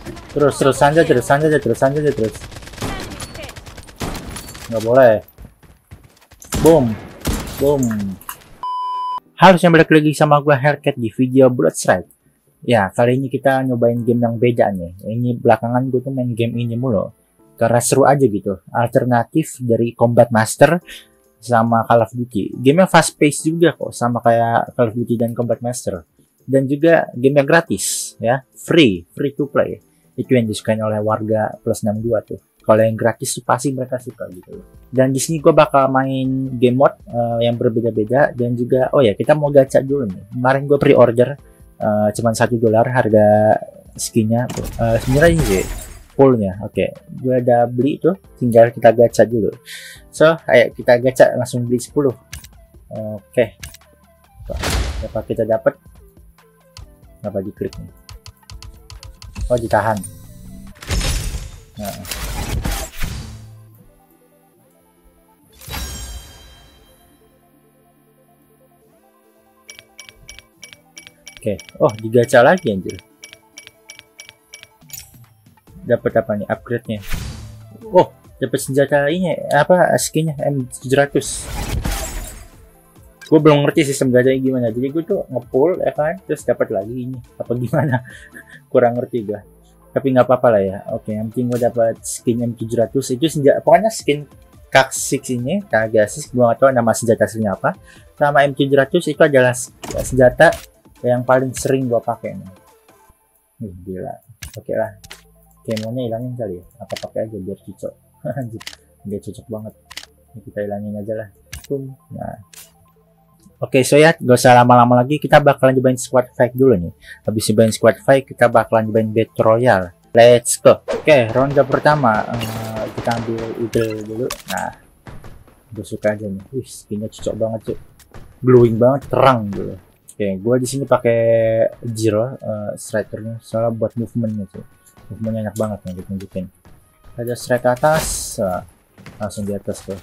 Terus sanjay terus. Nggak boleh. Boom. Harusnya balik lagi sama gua Hellcat di video Bloodstrike. Ya, kali ini kita nyobain game yang beda nih. Ini belakangan gue tuh main game ini mulu. Karena seru aja gitu. Alternatif dari Combat Master sama Call of Duty. Game yang fast pace juga kok, sama kayak Call of Duty dan Combat Master. Dan juga game yang gratis, ya, free to play. Itu yang disukain oleh warga plus 62 tuh. Kalau yang gratis tuh pasti mereka suka gitu. Dan di sini gue bakal main game mode yang berbeda-beda, dan juga oh ya, kita mau gacha dulu nih. Kemarin gue pre-order cuman $1 harga skinnya. Sebenarnya ini sih fullnya. Oke, gue udah beli tuh, tinggal kita gacha dulu. So, ayo kita gacha, langsung beli 10. Oke. Apa kita dapat? Apa diklik nih? Oh, ditahan. Nah. Oke. Oh, digacha lagi anjir. Dapat apa nih upgrade-nya? Oh, dapat senjata ini apa skinnya M700. Gue belum ngerti sistem gacanya gimana. Jadi gue tuh ngepull ya kan, terus dapat lagi ini apa gimana? Kurang ngerti gue. Tapi nggak apa-apa lah ya. Oke, yang penting gue dapat skin M700 itu senjata, pokoknya skin K6 ini, K6, gue nggak tahu nama senjata aslinya apa. Sama M700 itu adalah senjata yang paling sering gue pakai nih. Gila. Oke lah. Kemonya hilangin kali ya, apa pakai aja biar cocok. Dia cocok banget. Ini kita hilangin aja lah. Nah, oke, so ya, gak usah lama-lama lagi, kita bakalan nyobain squad fight dulu nih. Habis nyobain squad fight, kita bakalan nyobain battle royale. Let's go. Oke, ronde pertama kita ambil eagle dulu. Nah, gue suka aja nih. Wih, skinnya cocok banget cuy, glowing banget, terang dulu. Oke, gue di sini pakai Zero strikernya, soalnya buat movementnya cuy. Movementnya enak banget nih, ditunjukin. Ada strike atas, langsung di atas tuh.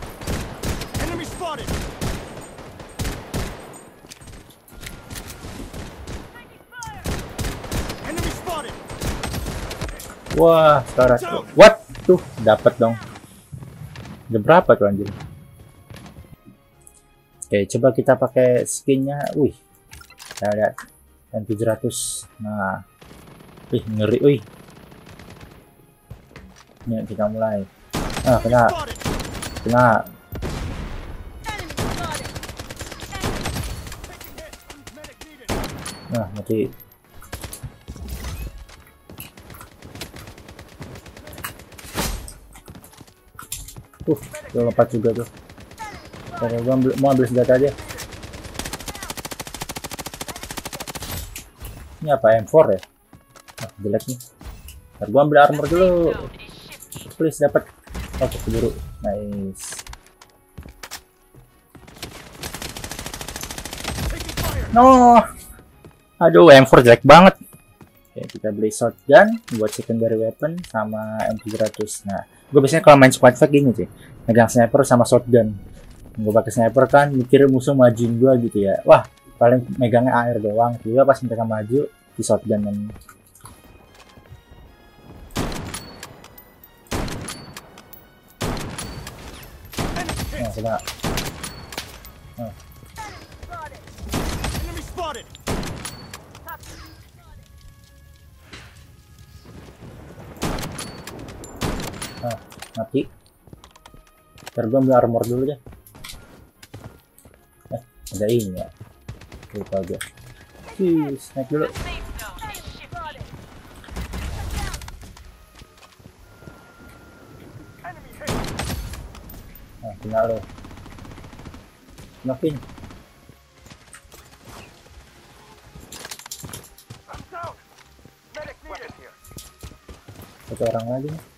Wah, sekarang what tuh dapat dong. Udah berapa tuh anjir? Oke, coba kita pakai skinnya. Wih, kita lihat M700. Nah, wih, ngeri, wih. Ini kita mulai. Ah, kena. Nah, mati. Dia lompat juga tuh. Karena gua mau ambil senjata aja. Ini apa, M4 ya? Ah, jelek nih. Ntar gua ambil armor dulu. Please dapat. Oke, keburu. Nice. No. Aduh, M4 jelek banget. Oke, kita beli shotgun buat secondary weapon sama M700. Nah, gue biasanya kalau main squad fight gini sih, megang sniper sama shotgun. Gue pakai sniper kan, mikir musuh majuin gue gitu ya. Wah, paling megangnya AR doang. Juga pas mereka maju di shotgun dan nah, kena. Nah. Nah, mati. Ntar gue ambil armor dulu deh. Ada ini ya. Lupa gue. Naik dulu. Nah, kena lo. Makin. Satu orang lagi nih.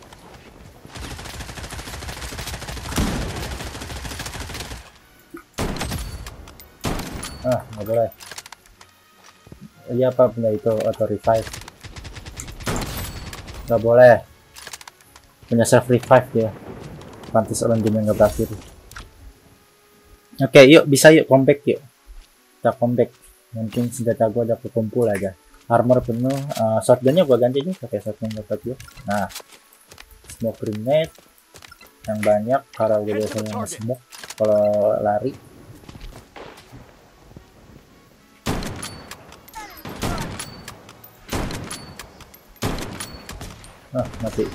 Ah, nggak boleh. Iya, apa benda itu, auto revive. Nggak boleh. Punya self revive dia. Pantas orang game yang nggak berakhir. Oke, yuk bisa yuk comeback yuk. Kita comeback. Mungkin senjata gua udah kekumpul aja. Armor penuh. Shotgunnya gua ganti nih pakai shotgun dapat gua. Nah, smoke grenade yang banyak karena gue biasanya smoke kalau lari. Mati.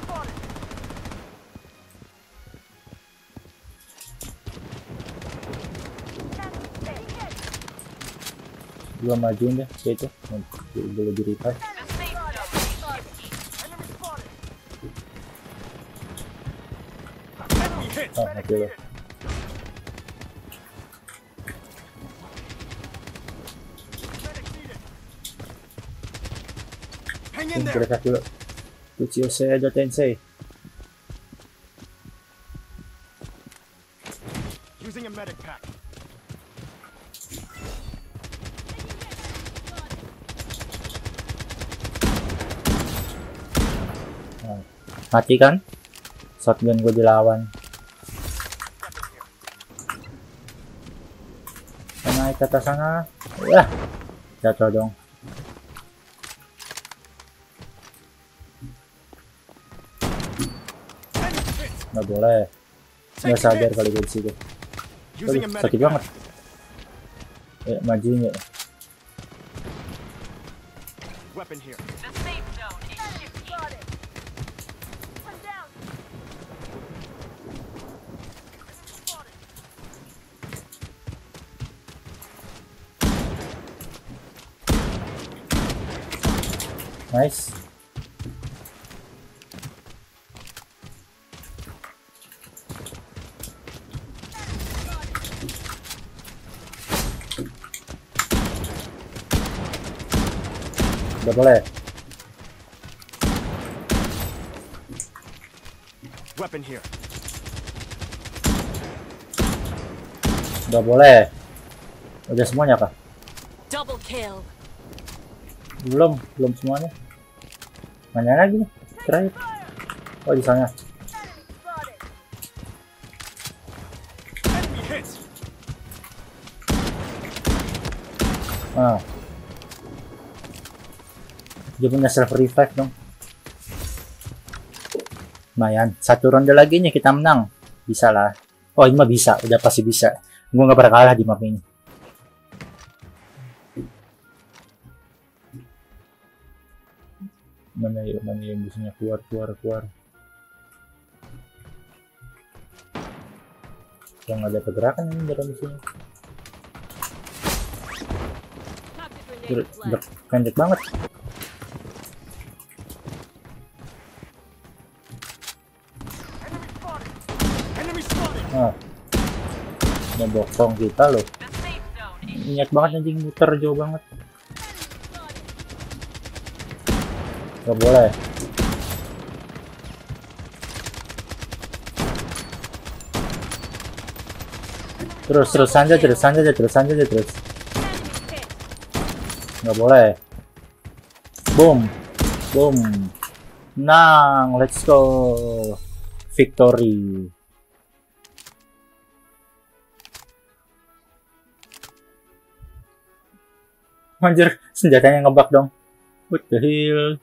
Gua majuin deh kayak itu. Boleh di revive. Mati lo. Kita dulu. Kuchio Seido Tensei. Using a medic pack. Mati kan? Shotgun gue dilawan. Naik ke atas sana. Wah, jatuh dong. Nggak boleh. Nggak sadar kali gue di situ. Sakit banget. Majuin ya. Weapon here. Nice. Udah boleh. Weapon here. Udah boleh. Udah semuanya kah? Double kill. Belum semuanya. Mana lagi nih? Terakhir. Oh, di sana. Enemy hit. Dia punya self revive dong. Lumayan. Satu ronde lagi nih kita menang. Bisa lah. Oh, ini mah bisa. Udah pasti bisa. Gue nggak pernah kalah di map ini. Mana yang biasanya keluar. Yang ada pergerakan ini dalam sini. Pendek banget. Udah bokong kita loh. Niat banget anjing, muter jauh banget. Gak boleh. Terus saja terus. Gak boleh. Boom. Nang, let's go. Victory. Anjir, senjatanya ngebug dong. What the hell?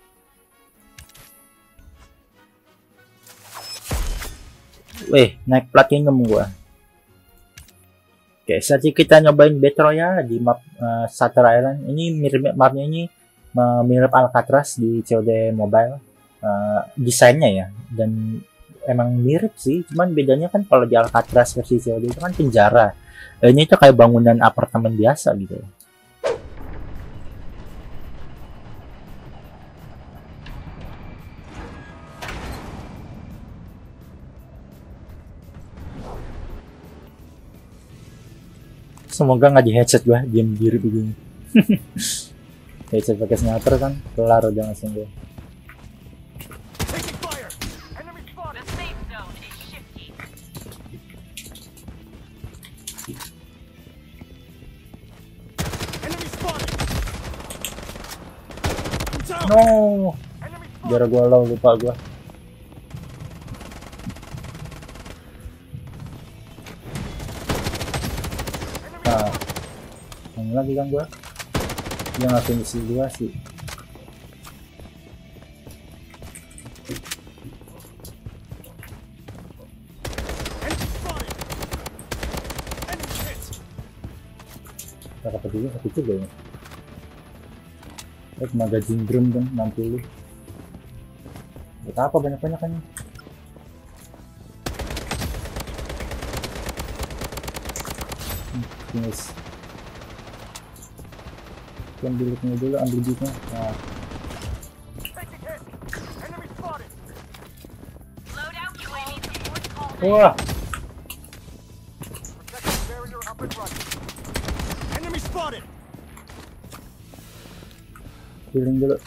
Weh, naik platinum gua. Oke, saat kita nyobain Battle Royale di map Shutter Island. Ini mirip mapnya ini mirip Alcatraz di COD Mobile. Desainnya ya, dan emang mirip sih. Cuman bedanya kan kalau di Alcatraz versi COD itu kan penjara. Ini itu kayak bangunan apartemen biasa gitu. Semoga nggak di headset gua, diam diri begini. Headset pakai sniper kan, kelar udah langsung gua. No, biar gua lupa gua. Lagi kan gua Dia nggak finish dua sih. Dapat juga satu juga ya. Magazine drum dong 60. Buat apa banyak-banyakannya? Finish. Ambil duitnya dulu, ambil duitnya. Nah. Wah. Healing dulu.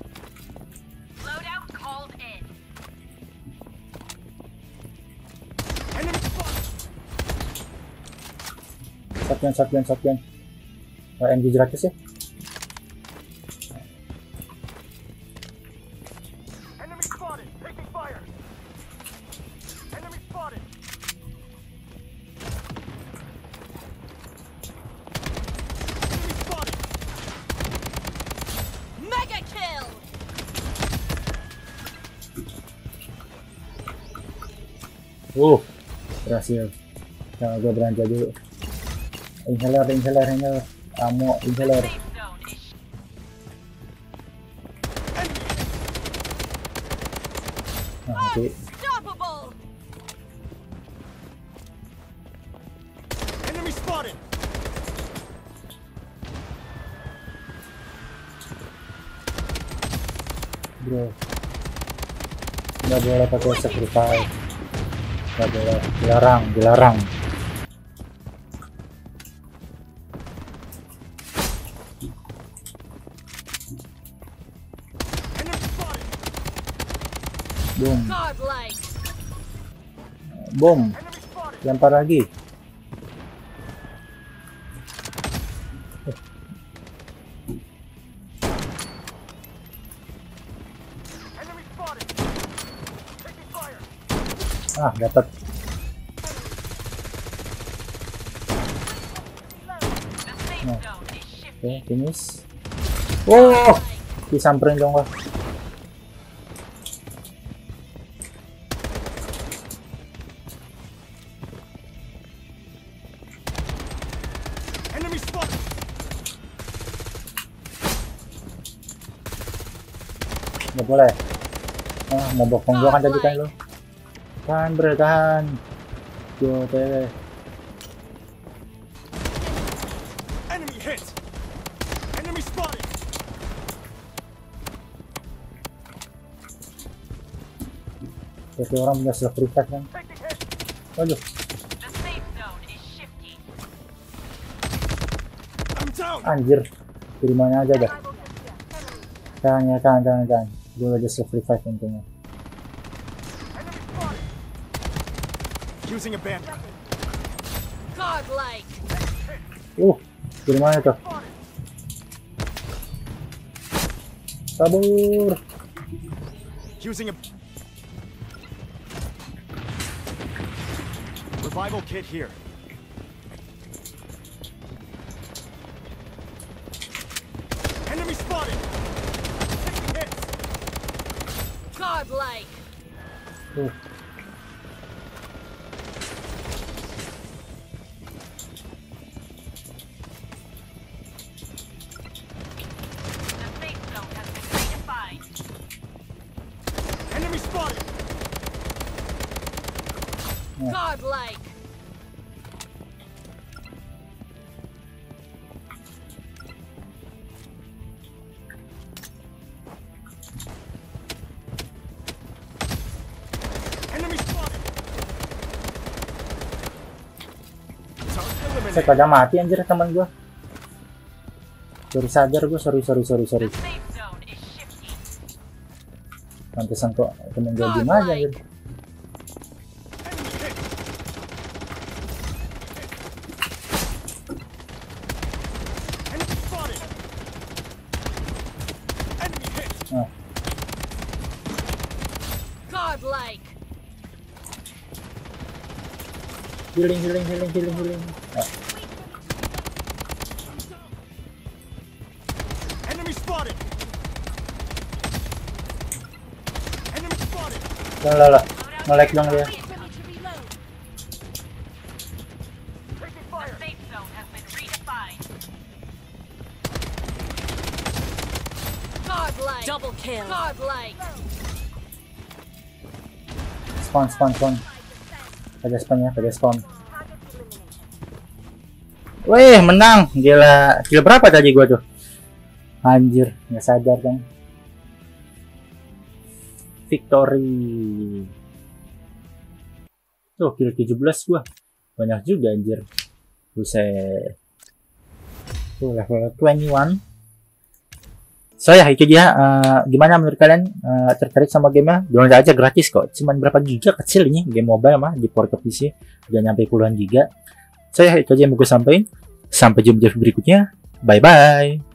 Shotgun. MG100 ya. Berhasil. Nah, gue belanja dulu. Inhaler. Ammo, inhaler. Nah, oke. Bro, nggak boleh pakai sacrifice. Nggak boleh, dilarang. Bom. Lempar lagi. Dapat. Nah. Oke, finish. Wow, disamperin dong gua. Nggak boleh. Mau bokong gua kan tadi kan lo. Tahan. Yo, teh. Jadi orang punya self revive kan. Aduh. Anjir. Di mana aja dah. Jangan. Gue aja self revive untungnya. Using a bandit. Di mana tuh? Kabur. Using a revival kit here. Enemy spotted. Taking hits. Godlike. Godlike. Saya pada mati anjir teman gua. Baru sadar gua, sorry. Pantesan kok temen gua diem aja anjir. Godlike. Healing. Enemy spotted. Enemy spotted. Lah. Nge-lag dong dia. Godlike. Double kill. Godlike. Spawn. Pada spawn. Wih, menang. Gila. Kill berapa tadi gua tuh? Anjir, nggak sadar kan. Victory. Tuh, kill 17 gua. Banyak juga anjir. Buset. Tuh, level 21. So ya, itu dia. Gimana menurut kalian? Tertarik sama gamenya? Download aja gratis kok. Cuman berapa giga kecil ini game mobile mah di port ke PC. Udah nyampe puluhan giga. So ya, itu aja yang mau gue sampaikan. Sampai jumpa di video berikutnya. Bye bye.